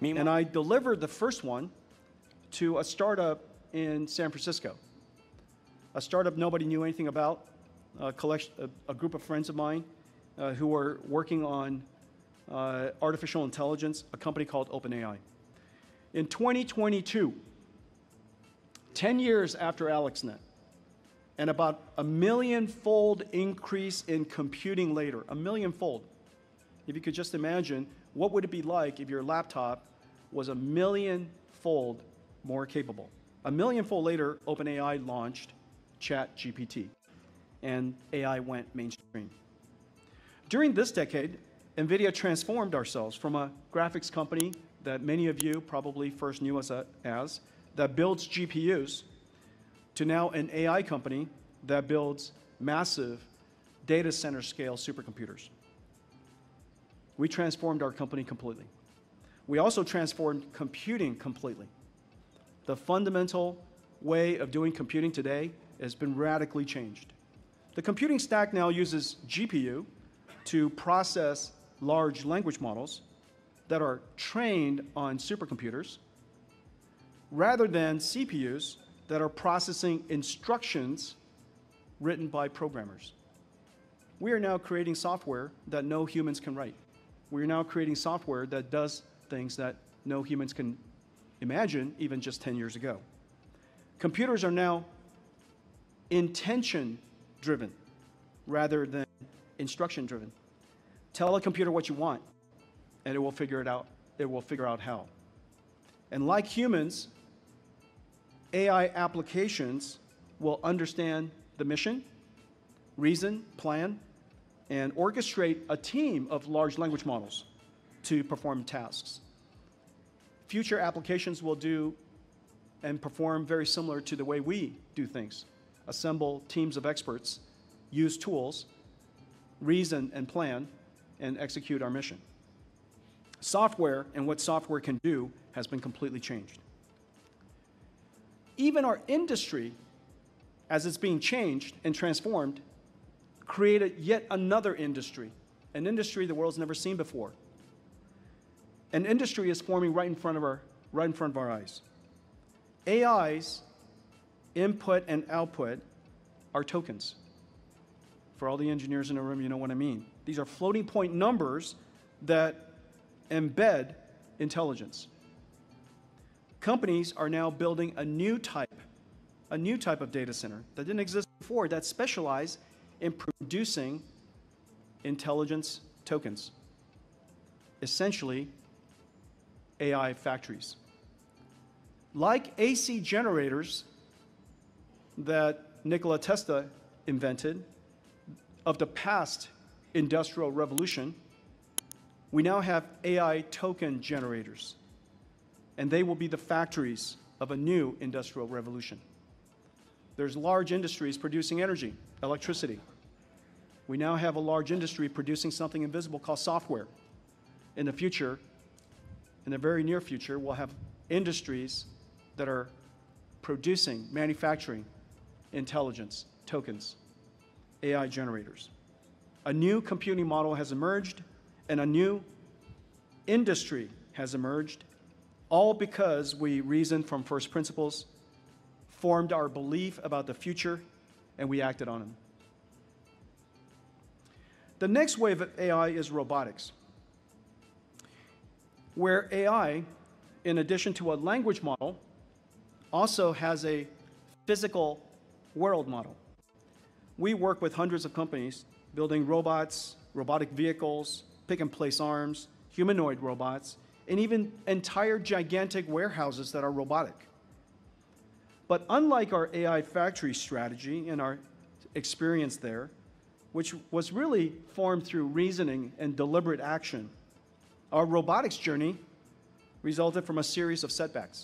And I delivered the first one to a startup in San Francisco. A startup nobody knew anything about, a group of friends of mine who were working on artificial intelligence, a company called OpenAI. In 2022, 10 years after AlexNet, and about a million-fold increase in computing later, a million-fold. If you could just imagine, what would it be like if your laptop was a million-fold more capable? A million-fold later, OpenAI launched ChatGPT, and AI went mainstream. During this decade, NVIDIA transformed ourselves from a graphics company that many of you probably first knew us as, that builds GPUs, to now an AI company that builds massive data center scale supercomputers. We transformed our company completely. We also transformed computing completely. The fundamental way of doing computing today has been radically changed. The computing stack now uses GPU to process large language models that are trained on supercomputers rather than CPUs that are processing instructions written by programmers. We are now creating software that no humans can write. We are now creating software that does things that no humans can imagine even just 10 years ago. Computers are now intention-driven rather than instruction-driven. Tell a computer what you want, and it will figure it out. It will figure out how. And like humans, AI applications will understand the mission, reason, plan, and orchestrate a team of large language models to perform tasks. Future applications will do and perform very similar to the way we do things. Assemble teams of experts, use tools, reason and plan, and execute our mission. Software and what software can do has been completely changed. Even our industry, as it's being changed and transformed, created yet another industry, an industry the world's never seen before. An industry is forming right in front of our eyes. AI's input and output are tokens. For all the engineers in the room, you know what I mean. These are floating point numbers that embed intelligence. Companies are now building a new type of data center that didn't exist before, that specialize in producing intelligence tokens. Essentially, AI factories. Like AC generators that Nikola Tesla invented of the past industrial revolution, we now have AI token generators, and they will be the factories of a new industrial revolution. There's large industries producing energy, electricity. We now have a large industry producing something invisible called software. In the future, in the very near future, we'll have industries that are producing, manufacturing intelligence, tokens, AI generators. A new computing model has emerged, and a new industry has emerged, all because we reasoned from first principles, formed our belief about the future, and we acted on them. The next wave of AI is robotics, where AI, in addition to a language model, also has a physical world model. We work with hundreds of companies building robots, robotic vehicles, pick-and-place arms, humanoid robots, and even entire gigantic warehouses that are robotic. But unlike our AI factory strategy and our experience there, which was really formed through reasoning and deliberate action, our robotics journey resulted from a series of setbacks.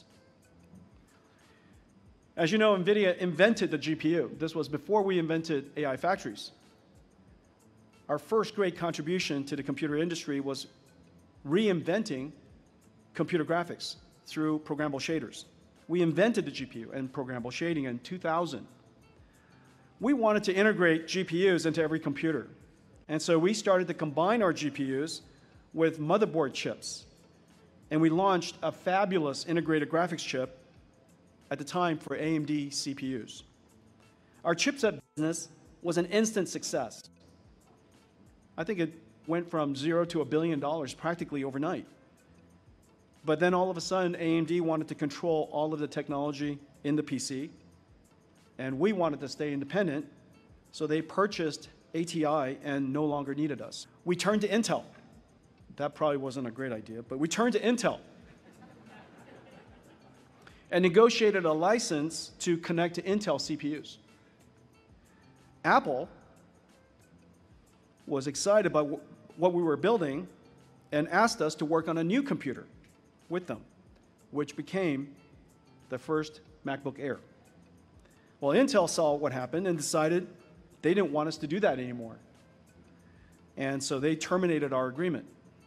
As you know, NVIDIA invented the GPU. This was before we invented AI factories. Our first great contribution to the computer industry was reinventing computer graphics through programmable shaders. We invented the GPU and programmable shading in 2000. We wanted to integrate GPUs into every computer. And so we started to combine our GPUs with motherboard chips and we launched a fabulous integrated graphics chip at the time for AMD CPUs. Our chipset business was an instant success. I think it went from $0 to $1 billion practically overnight. But then all of a sudden, AMD wanted to control all of the technology in the PC, and we wanted to stay independent, so they purchased ATI and no longer needed us. We turned to Intel. That probably wasn't a great idea, but we turned to Intel and negotiated a license to connect to Intel CPUs. Apple was excited about what we were building and asked us to work on a new computer with them, which became the first MacBook Air. Well, Intel saw what happened and decided they didn't want us to do that anymore. And so they terminated our agreement.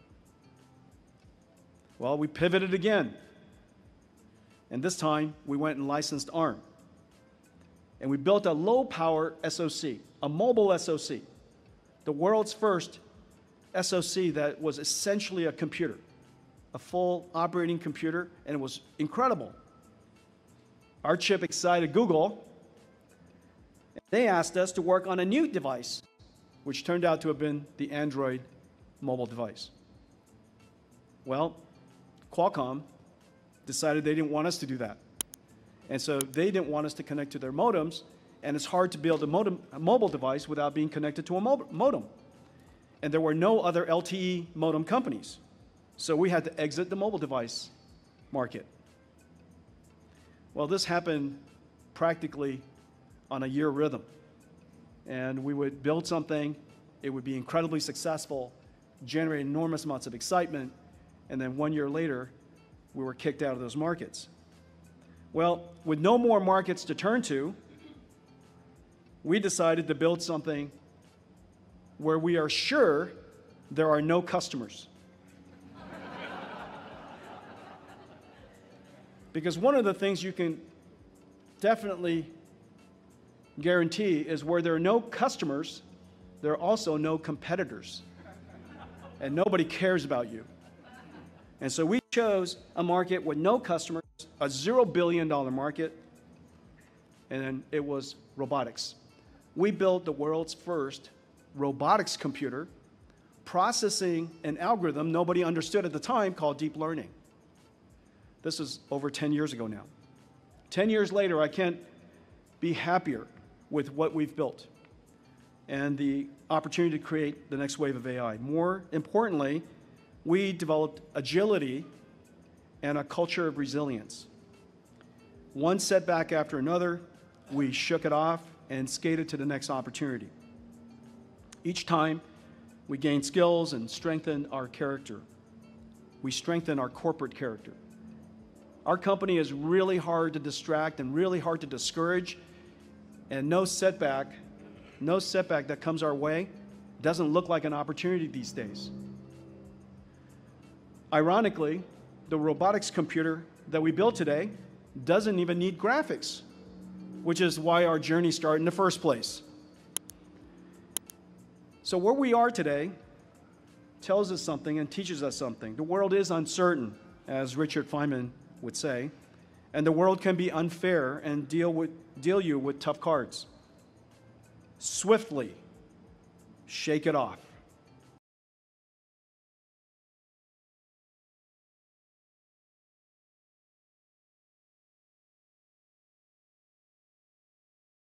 Well, we pivoted again. And this time, we went and licensed ARM. And we built a low-power SoC, a mobile SoC, the world's first SoC that was essentially a computer, a full operating computer, and it was incredible. Our chip excited Google. They asked us to work on a new device, which turned out to have been the Android mobile device. Well, Qualcomm decided they didn't want us to do that. And so they didn't want us to connect to their modems, and it's hard to build a mobile device without being connected to a modem. And there were no other LTE modem companies. So we had to exit the mobile device market. Well, this happened practically on a year rhythm. And we would build something, it would be incredibly successful, generate enormous amounts of excitement, and then 1 year later, we were kicked out of those markets. Well, with no more markets to turn to, we decided to build something where we are sure there are no customers. Because one of the things you can definitely guarantee is where there are no customers, there are also no competitors. And nobody cares about you. And so we chose a market with no customers, a $0 billion market, and then it was robotics. We built the world's first robotics computer, processing an algorithm nobody understood at the time called deep learning. This is over 10 years ago now. 10 years later, I can't be happier with what we've built and the opportunity to create the next wave of AI. More importantly, we developed agility and a culture of resilience. One setback after another, we shook it off and skated to the next opportunity. Each time, we gained skills and strengthened our character. We strengthened our corporate character. Our company is really hard to distract and really hard to discourage, and no setback that comes our way doesn't look like an opportunity these days. Ironically, the robotics computer that we built today doesn't even need graphics, which is why our journey started in the first place. So where we are today tells us something and teaches us something. The world is uncertain, as Richard Feynman would say, and the world can be unfair and deal you with tough cards. Swiftly shake it off.